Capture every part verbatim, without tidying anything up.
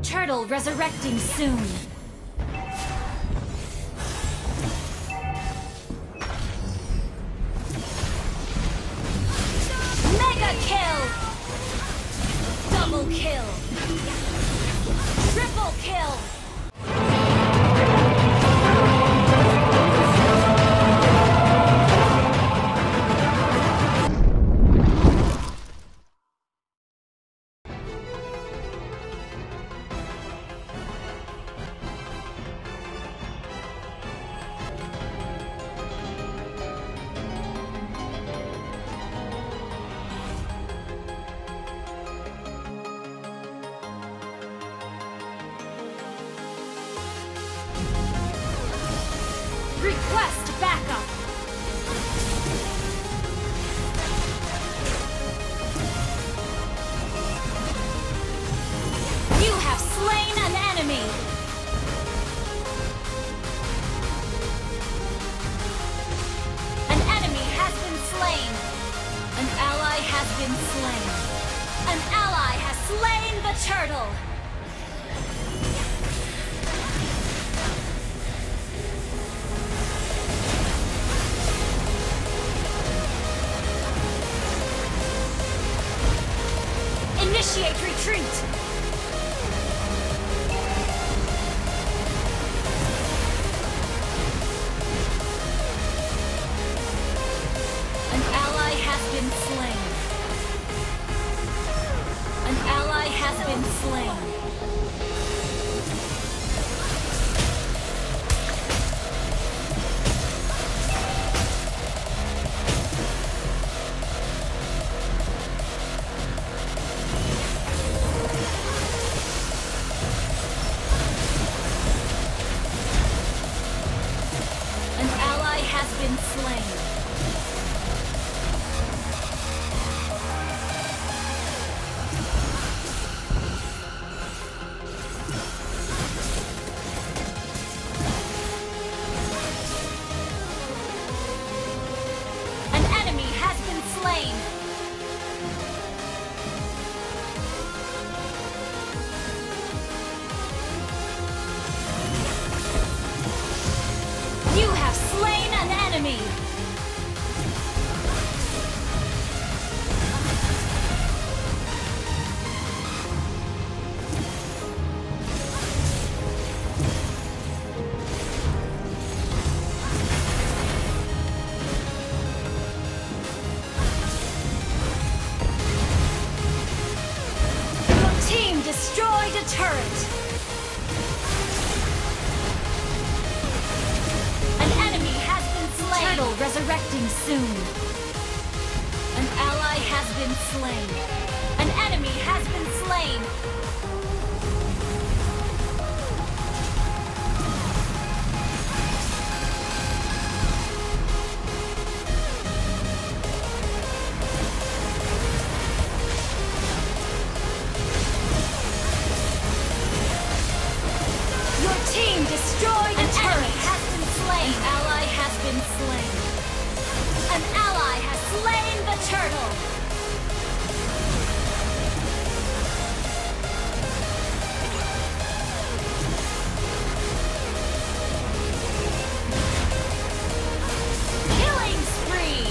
Turtle resurrecting soon. Mega kill! Double kill! Triple kill! Request backup! You have slain an enemy! An enemy has been slain! An ally has been slain! An ally has slain the turtle! Initiate retreat! An ally has been slain. An ally has been slain. Has been slain. An enemy has been slain. You have slain an enemy! Your team destroyed a turret! Turtle resurrecting soon. An ally has been slain. An enemy has been slain. Your team destroyed a turret. Has been slain. An ally has been slain. An ally has slain the turtle! Killing spree!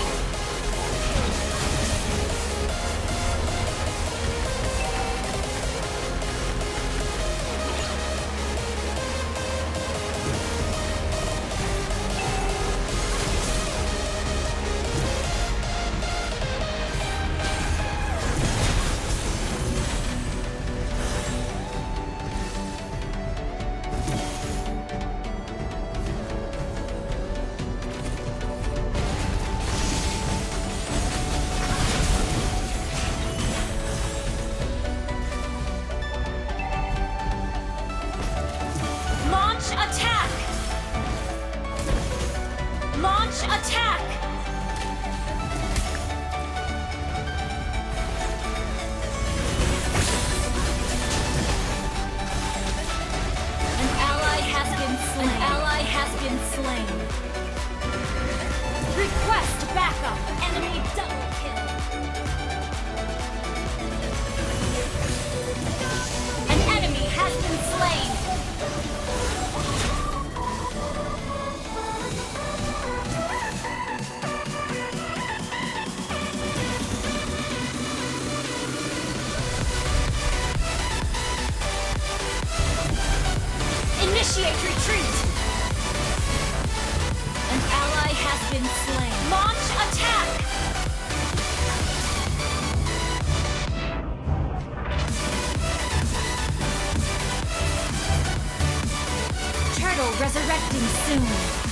Attack! Launch attack! An ally has been slain. An ally has been slain. Request backup. Enemy double kill. An enemy has been turtle resurrecting soon.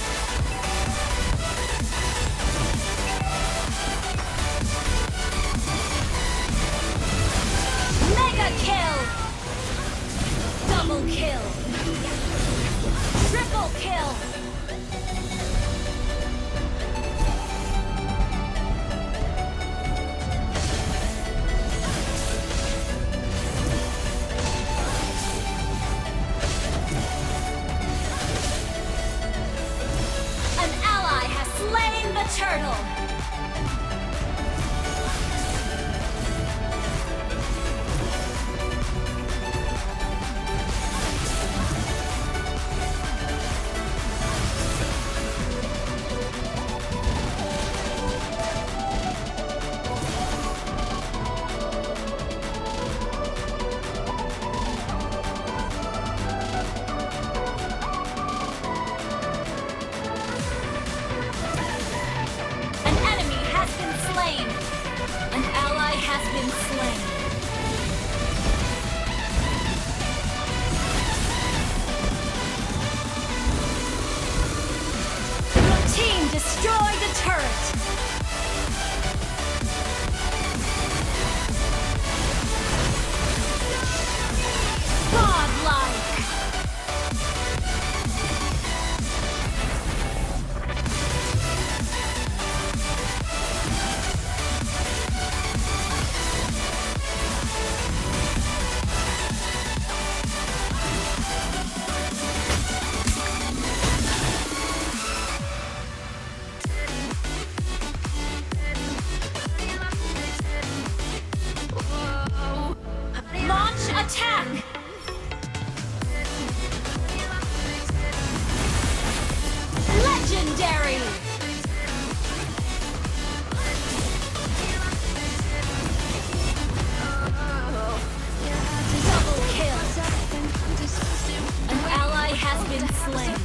Mega kill! Double kill! Triple kill! An ally has slain the turtle! An ally has been slain. Your team destroyed the turret. Godlike. Attack! Legendary! Double kill! An ally has been slain.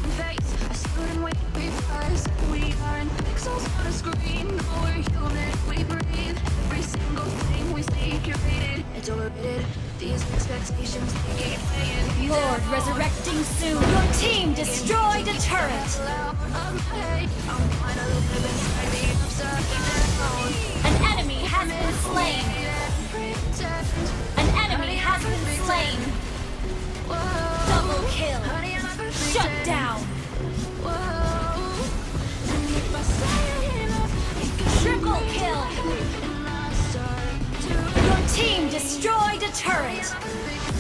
We are in pixels on a screen. No, we're human, we breathe. Every single thing we see curated. It's overrated. These expectations they keep playing. Lord resurrecting soon. Your team destroyed a turret. An enemy has been slain. An enemy has been slain. Double kill. Shut down. Triple kill. Your team destroyed a turret.